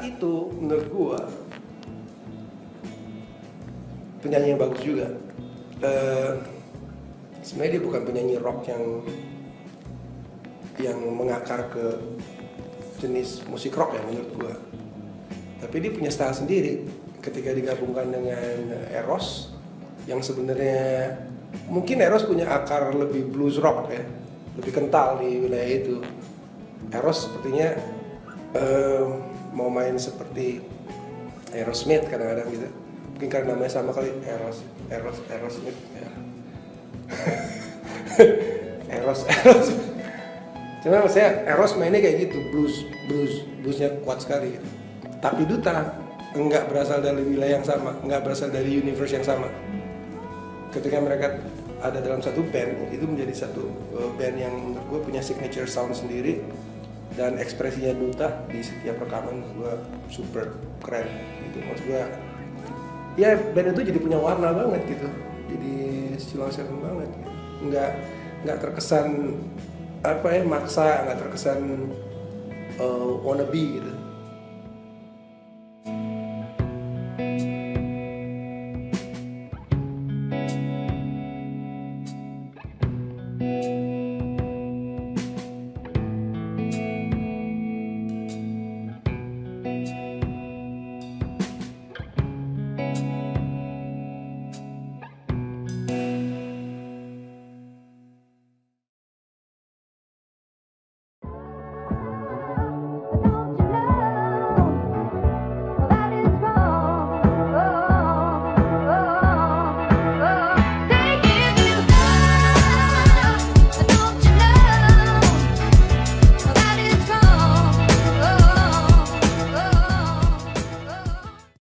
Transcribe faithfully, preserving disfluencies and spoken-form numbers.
itu menurut gua penyanyi yang bagus juga. Uh, sebenarnya dia bukan penyanyi rock yang yang mengakar ke jenis musik rock ya menurut gua. Tapi dia punya style sendiri ketika digabungkan dengan Eros yang sebenarnya mungkin Eros punya akar lebih blues rock ya, lebih kental di wilayah itu. Eros sepertinya uh, mau main seperti Aerosmith kadang-kadang gitu. Mungkin karena namanya sama kali, Eros, Eros, Aerosmith ya. Eros, Eros. Cuma maksudnya Eros mainnya kayak gitu, blues, blues, bluesnya kuat sekali. Tapi Duta enggak berasal dari wilayah yang sama, enggak berasal dari universe yang sama. Ketika mereka ada dalam satu band, itu menjadi satu band yang menurut gue punya signature sound sendiri. Dan ekspresinya Duta di setiap rekaman gue super keren gitu. Maksud gue ya band itu jadi punya warna banget gitu, jadi Sheila on Seven banget gitu. nggak nggak terkesan apa ya maksa, nggak terkesan uh, wannabe gitu.